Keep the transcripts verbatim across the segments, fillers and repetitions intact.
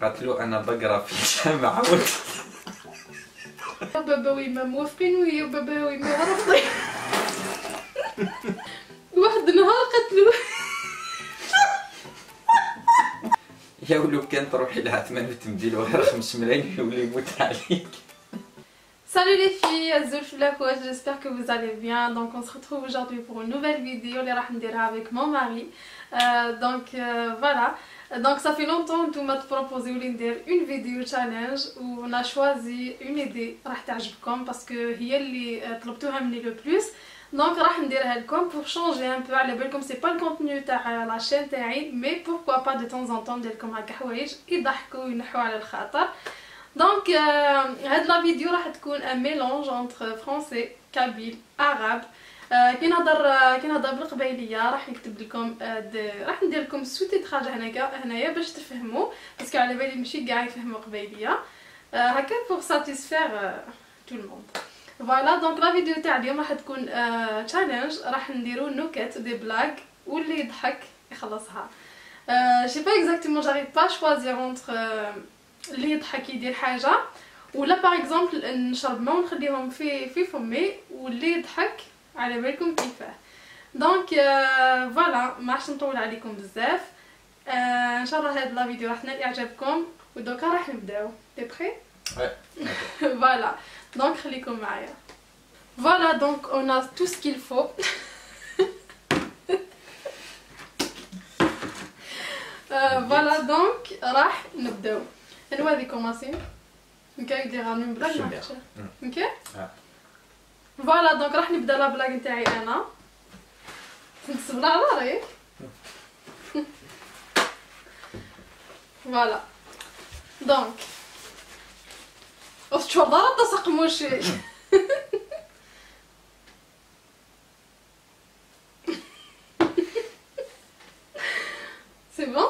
قالت له انا بقرا في الجامعه وانت بابا ويما موافقين ويا بابا ويما رافضين. واحد النهار قالت له يا ولو كان تروحي لها ثمن وتمدي له غير خمس ملايين يولي يموت عليك. Salut les filles, Azul Flakouach, j'espère que vous allez bien. Donc on se retrouve aujourd'hui pour une nouvelle vidéo, les Rahandira avec mon mari. Euh, donc euh, voilà, donc ça fait longtemps que m'a proposé une vidéo challenge où on a choisi une idée راح تعجبكم parce que هي اللي طلبتوها مني le plus. Donc راح نديرها لكم pour changer un peu. على بالكم c'est pas le contenu تاع la chaîne تاعي, mais pourquoi pas de temps en temps ندير لكم هكا حوايج يضحكوا وينحوا على الخاطر. Donc هاد لا فيديو راح تكون un mélange entre français, kabyle, arabe. كي نهضر كي نهضر بالقبايليه راح نكتب لكم راح ندير لكم سوتيتراج هنايا هنايا باش تفهموا باسكو على بالي ماشي كاع يفهموا قبايليه هكا pour satisfaire tout le monde. فوالا دونك لا فيديو تاع اليوم راح تكون تشالنج, راح نديرو نكت دي بلاك واللي يضحك يخلصها. je sais pas exactement, j'arrive pas à choisir entre اللي يضحك يدير حاجه ولا باغ اكزومبل نشرب ما ونخليهم في في فمي واللي يضحك على بالكم كيفاه. دونك فوالا ما عادش نطول عليكم بزاف. آه ان شاء الله هاد لا فيديو راح تنال اعجابكم ودوكا راح نبداو. تي بري؟ فوالا دونك خليكم معايا. فوالا دونك اون ا تو سكي الفو. فوالا دونك راح نبداو. انا هذه كوماسي نكاي دير راني بلاك ما عرفتش اوكي. فوالا دونك راح نبدا لا بلاك نتاعي انا نكتب لا رايك. فوالا دونك واش تشوف دار تسق موشي. سي بون.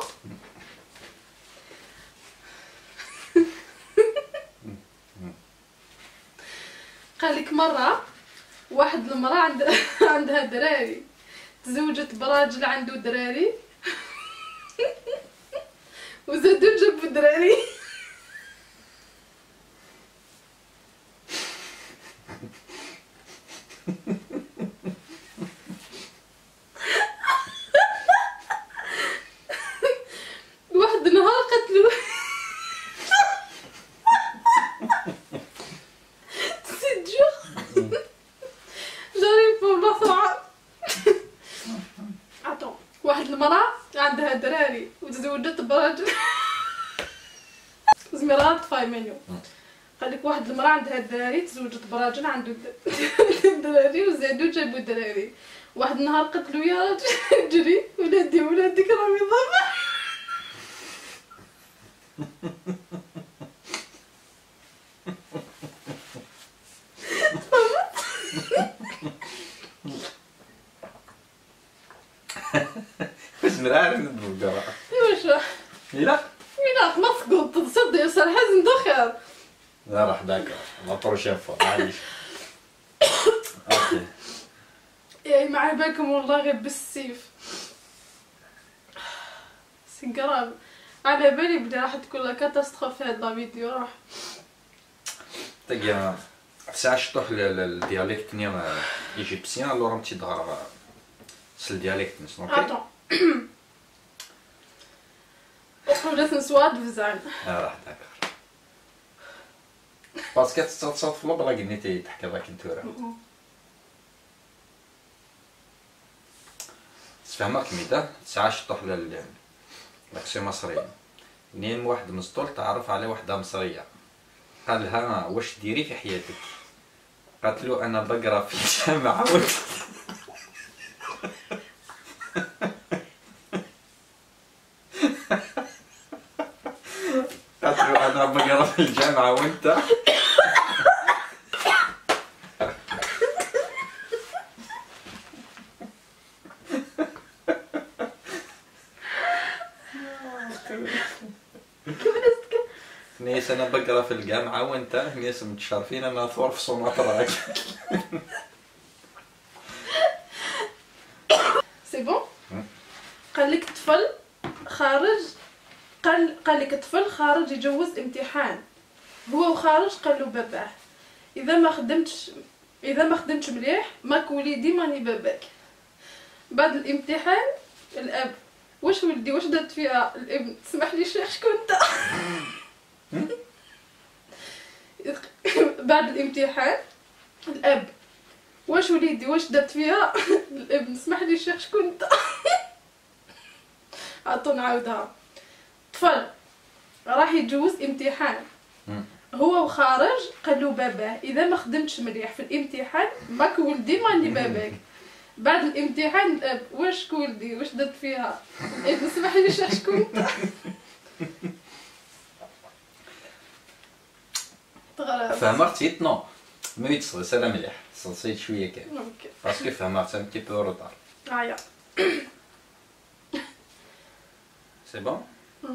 قالك مره واحد المراه عند عندها دراري, تزوجت براجل عنده دراري وزادو جابوا دراري. واحد النهار قتلو واحد المرأة عندها دراري وتزوجت براجل زميرات فاي منيو. قالك واحد المرأة عندها دراري تزوجت براجل عنده دراري وزادو جابوا دراري. واحد النهار قتلو يا راجل جري ولادي ولادك راهم يضربوا. واش نعرف ندبر واش لا لا ما تقول تصدق يا سار حزن دخل. لا راح داك لا بروشين فوا معليش. اوكي يا ما على بالكم والله غير بالسيف سكراب على بالي بلي راح تكون لا كاتاستروف هاد لا فيديو. راح تاقي ساعه شطوح الدياليكت نيا ايجيبسيان الو راهم تيدغر سل دياليكت نسمو اوكي. وخرجت نسواد بزاف. اه راح داكر باسكو تتصاوب في البلاك ني تحكي راك نتورا تفهمك ميدا ساعه شطوح لاكسي مصريه نيم واحد مسطول تعرف على وحده مصريه قال لها واش ديري في حياتك؟ قالت له انا بقرا في الجامعه وانت قالت له انا بقرا في الجامعه وانت نيس انا بقرا في الجامعه وانت نيس متشرفين انا ثور في سومطرة. سي بون. قال لك طفل خارج قال قال لك طفل خارج يجوز امتحان، هو وخارج قال له باباه اذا ما خدمتش اذا ما خدمتش مليح ماك وليدي ماني باباك. بعد الامتحان الاب واش ولدي واش درت فيها الابن اسمح لي شيخ شكون انت. بعد الامتحان الاب واش وليدي واش درت فيها الابن اسمح لي شيخ شكون انت. عطو نعاودها. طفل راح يجوز امتحان، هو وخارج قال له باباه اذا ما خدمتش مليح في الامتحان ماك ولدي ماني باباك. بعد الامتحان الاب واش ولدي واش درت فيها الابن اسمح لي شيخ شكون انت. فهمتي نو مي تصل سلام مليح صلصيت شويه كان اوكي باسكو فهمت ان تي بو روطار. هيا سي بون.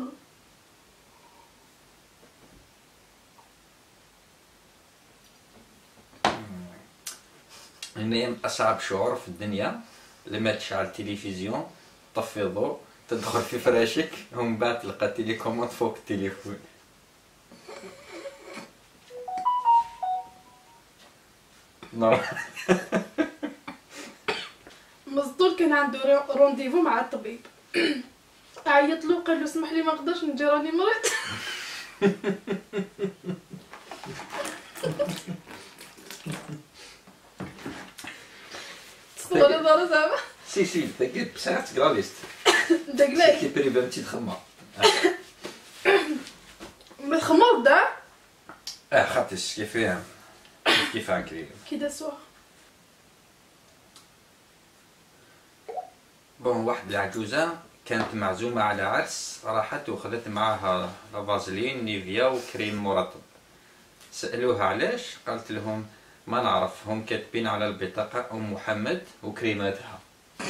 هنا أصعب شعور في الدنيا لما تشعل التلفزيون طفي الضوء تدخل في فراشك ومن بعد تلقى تيليكوموند فوق التليفون. مزدور كان عنده رونديفو مع الطبيب، عيط له قال له اسمح لي ما نقدرش نجي راني مريض. تصور هذا زعما سي سي تاكد بصح تقرا ليست داك لا كي بريفانتي تخمر ما خمر دا اه خاطرش كيف فيها كيف هكري كي داسوها. بون واحد العجوزه كانت معزومه على عرس، راحت وخذت معاها فازلين نيفيا وكريم مرطب. سالوها علاش، قالت لهم ما نعرف هم كاتبين على البطاقه ام محمد وكريماتها.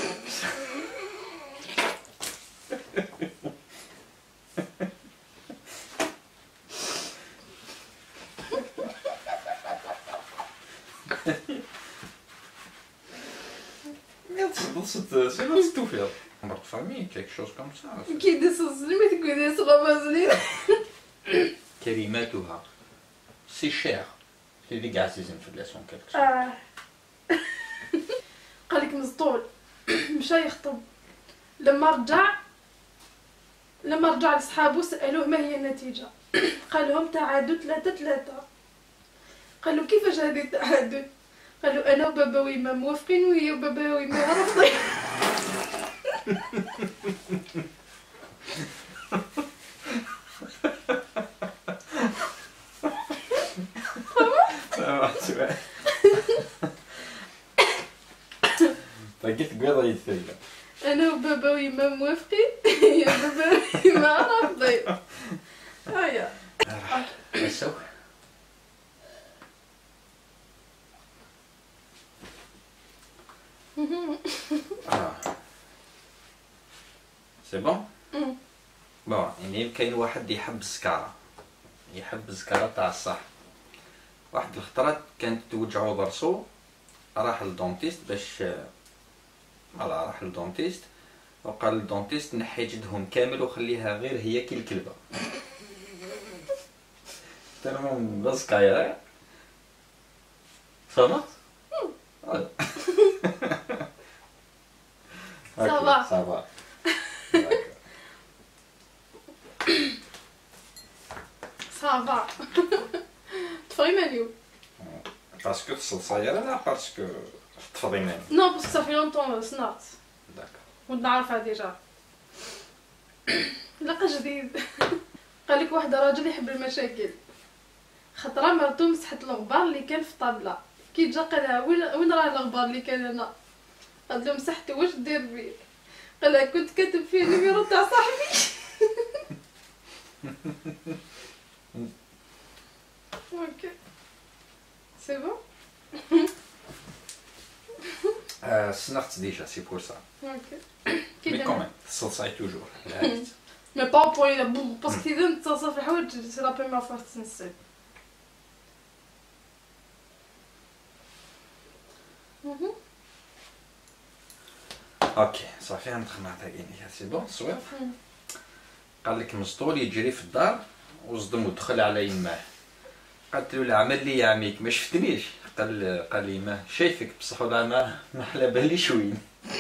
C'est notre tout faire. Notre famille, quelque chose comme ça. كي داسو زلمه تقول داس غمازلين. كلماتها سي شير اللي قاعد يزن في اللسون كلك. اه قال لك مسطول مشى يخطب، لما رجع لما رجع لصحابه سالوه ما هي النتيجه، قال لهم تعادل ثلاثة ثلاثة. قالوا كيفاش هذه التعادل؟ قالوا انا وبابا ويما موافقين وهي وبابا ويما رافضين. فقلت قبيضة يتثيل انا وبابا ويما موافقين هي بابا ويما رافضين. هيا نسوي اه سي بون. بون يعني كاين واحد يحب السكارة، يحب السكارة تاع الصح. واحد الخطرات كانت توجعو ضرسو، راح للدونتيست باش فوالا راح للدونتيست وقال للدونتيست نحي جدهم كامل وخليها غير هي كي الكلبة. تمام بس كايا فهمت؟ صافا صافا صافا تفري مانيو باسكو تصلصايا لا باسكو تفضي ماني. نو باسكو صافي لونطون صنعت داكور كنت نعرفها ديجا. لقى جديد. قال لك واحد راجل يحب المشاكل، خطره مرتو مسحت الغبار اللي كان في الطابله، كي جا قالها وين وين راه الغبار اللي كان هنا؟ قالت له مسحته واش دير بيه؟ قالها كنت كاتب فيه النيميرو تاع صاحبي. اوكي سي بون. آه سنخت ديجا سي بور سا اوكي مي كومين تصلصاي توجور. مي با بوين لا بو باسكو اذا نتصل في الحوايج سي لا بروميير فوا تنسى. اوكي صافي عندك خمعت هكيني سي بون صويب. قال لك مسطول يجري في الدار وصدم ودخل على يماه. قالت له العمل لي يا عميك ما شفتنيش. قال قال لي ما شايفك بصح ولا ما ما على باليش وين.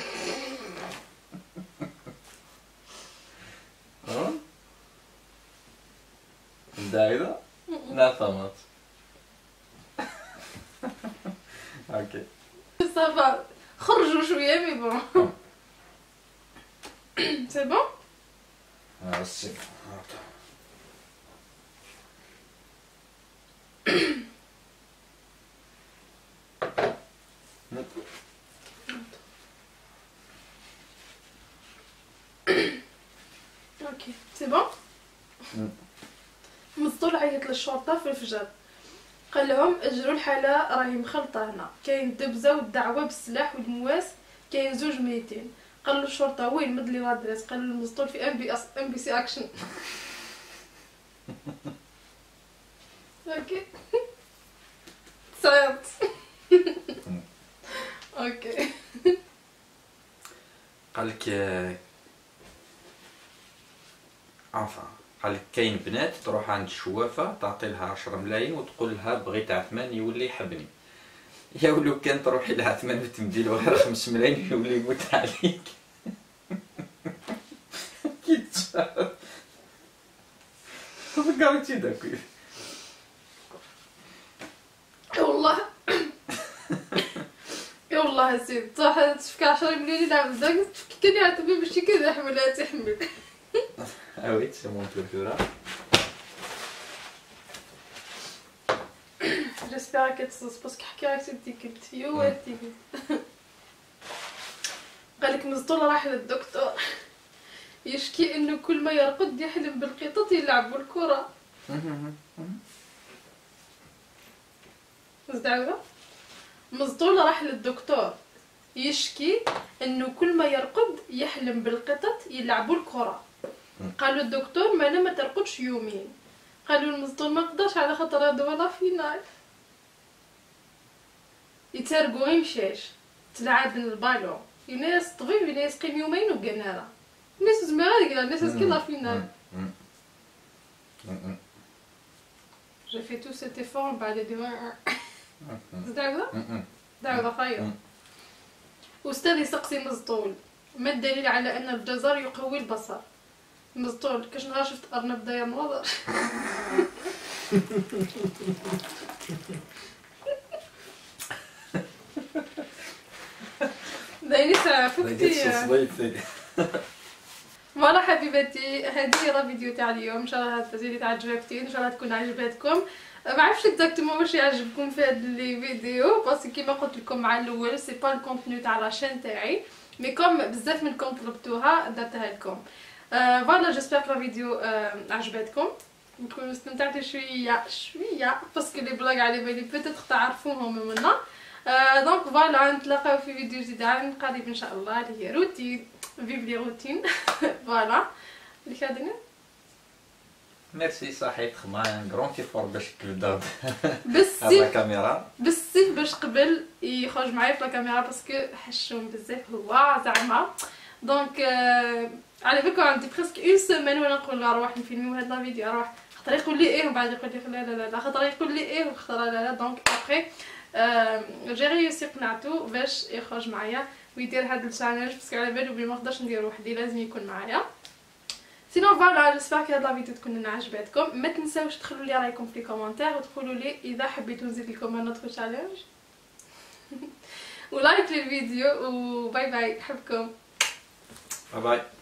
ها دايره لا طماط. اوكي صافا خرجوا شويه مي بون. سي بون. اه سي اوكي سي بون. مسطول عيط للشرطه في الفجر، قال لهم اجروا الحاله راهي مخلطه هنا، كاين دبزه والدعوه بالسلاح والمواس، كاين زوج ميتين. قال له الشرطه وين مد لي لادريس؟ قال له المسطول في ام بي اس ام بي سي اكشن. اوكي صعيط. اوكي قال لك انفا قال لك كاين بنات تروح عند الشوافه تعطي لها عشرة ملايين وتقول لها بغيت عثمان يولي يحبني. يا ولو كان تروحي لعثمان وتمدي له غير خمس ملايين يولي يموت عليك. كي تشعر فكرتي داك والله. يا والله يا سيدي صح تفك عشرة مليون يلعب زاك كان يعتبر ماشي كذا حملها تحمل. Ah oui, c'est mon truc là. J'espère que tu parce que حكي لك سيدي قلت يو انتي. قالك مسطول راح للدكتور يشكي انه كل ما يرقد يحلم بالقطط يلعبوا الكرة. مزدعوة؟ مسطول راح للدكتور يشكي انه كل ما يرقد يحلم بالقطط يلعبوا الكرة. قالوا الدكتور ما انا ما ترقدش يومين. قالوا المسطول ما نقدرش على خاطر هذا ولا فينال يترقوا غير مشاش تلعب البالون الناس طبيب الناس قيم يومين وقناره الناس زمرا ديك الناس كي فينال. J'ai fait tout cet effort بعد ديما دعوة دعوة خير. أستاذ يسقسي مسطول ما الدليل على أن الجزر يقوي البصر؟ مسطول كاش نهار شفت أرنب داير نظر. دايري ساعة فكتي. فوالا حبيباتي هذه راه فيديو تاع اليوم، ان شاء الله هاد الفيديو تعجبكم، ان شاء الله تكون عجبتكم. ما عرفتش اكزاكتومون واش يعجبكم في هاد لي فيديو باسكو كيما قلت لكم مع الاول سي با الكونتوني تاع لاشين تاعي مي كوم بزاف منكم طلبتوها درتها لكم. فوالا جيسبر كو الفيديو عجبتكم نكونوا استمتعتوا شويه شويه باسكو لي بلاغ على بالي بوتيتر تعرفوهم منا. دونك فوالا نتلاقاو في فيديو جديد عن قريب ان شاء الله اللي هي روتين فيف لي روتين. فوالا اللي خادنا ميرسي صحيت خما غرون تيفور باش تبدا بس هاد الكاميرا بس باش قبل يخرج معايا في الكاميرا باسكو حشوم بزاف هو زعما. دونك على بالكم عندي بريسك اون سيمين وانا نقول له روح نفيلميو هاد لا فيديو روح خاطر يقول لي ايه ومن بعد يقول لي لا لا لا خاطر يقول لي ايه وخاطر لا لا. دونك ابري جي ريوسي قنعتو باش يخرج معايا ويدير هاد الشانل باسكو على بالو بلي ما نقدرش ندير وحدي لازم يكون معايا. سينو فوالا جيسبر كو هاد لا فيديو تكون عجبتكم. ما تنساوش تدخلوا لي رايكم في لي كومونتير وتقولوا لي اذا حبيتوا نزيد لكم ان اوتر تشالنج ولايك للفيديو وباي باي. نحبكم. باي باي.